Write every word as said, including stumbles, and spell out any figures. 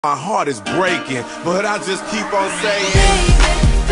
My heart is breaking, but I just keep on saying.